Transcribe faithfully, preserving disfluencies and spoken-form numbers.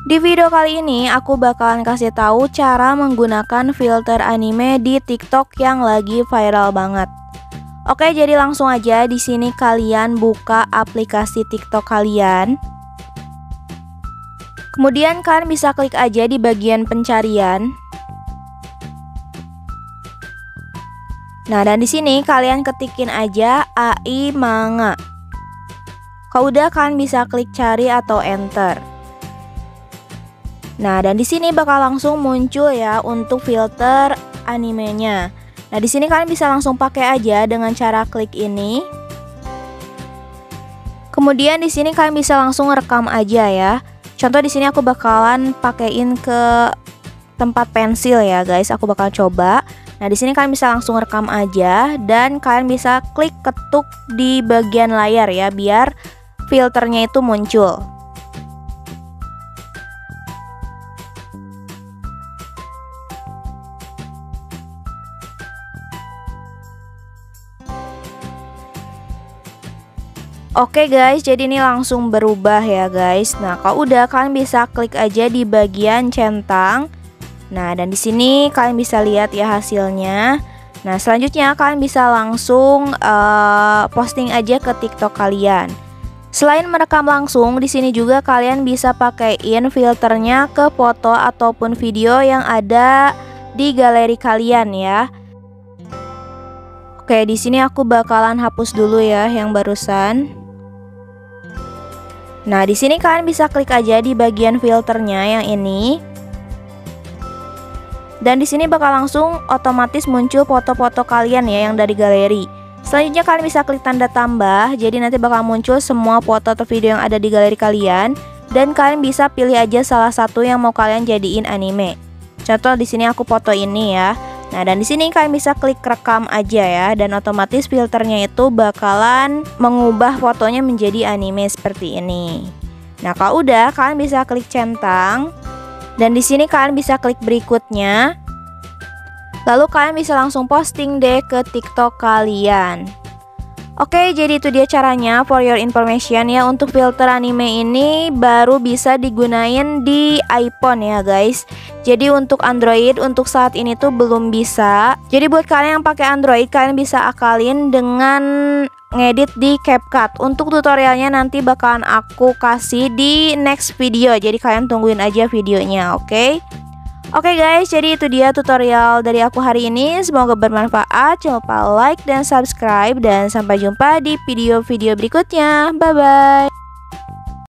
Di video kali ini aku bakalan kasih tahu cara menggunakan filter anime di TikTok yang lagi viral banget. Oke, jadi langsung aja di sini kalian buka aplikasi TikTok kalian. Kemudian kalian bisa klik aja di bagian pencarian. Nah, dan di sini kalian ketikin aja A I manga. Kalau udah kalian bisa klik cari atau enter. Nah, dan di sini bakal langsung muncul ya untuk filter animenya. Nah, di sini kalian bisa langsung pakai aja dengan cara klik ini. Kemudian di sini kalian bisa langsung rekam aja ya. Contoh di sini aku bakalan pakein ke tempat pensil ya, guys. Aku bakal coba. Nah, di sini kalian bisa langsung rekam aja dan kalian bisa klik ketuk di bagian layar ya biar filternya itu muncul. Oke guys, jadi ini langsung berubah ya guys. Nah, kalau udah kalian bisa klik aja di bagian centang. Nah, dan di sini kalian bisa lihat ya hasilnya. Nah, selanjutnya kalian bisa langsung uh, posting aja ke TikTok kalian. Selain merekam langsung, di sini juga kalian bisa pakaiin filternya ke foto ataupun video yang ada di galeri kalian ya. Oke, di sini aku bakalan hapus dulu ya yang barusan. Nah, di sini kalian bisa klik aja di bagian filternya yang ini. Dan di sini bakal langsung otomatis muncul foto-foto kalian ya yang dari galeri. Selanjutnya kalian bisa klik tanda tambah, jadi nanti bakal muncul semua foto atau video yang ada di galeri kalian dan kalian bisa pilih aja salah satu yang mau kalian jadiin anime. Contoh di sini aku foto ini ya. Nah, dan di sini kalian bisa klik rekam aja ya dan otomatis filternya itu bakalan mengubah fotonya menjadi anime seperti ini. Nah, kalau udah kalian bisa klik centang dan di sini kalian bisa klik berikutnya. Lalu kalian bisa langsung posting deh ke TikTok kalian. Oke, jadi itu dia caranya for your information ya. Untuk filter anime ini baru bisa digunain di iPhone ya guys. Jadi untuk Android untuk saat ini tuh belum bisa. Jadi buat kalian yang pakai Android, kalian bisa akalin dengan ngedit di CapCut. Untuk tutorialnya nanti bakalan aku kasih di next video. Jadi kalian tungguin aja videonya, oke? Okay? Oke okay guys, jadi itu dia tutorial dari aku hari ini. Semoga bermanfaat. Jangan lupa like dan subscribe. Dan sampai jumpa di video-video berikutnya. Bye-bye.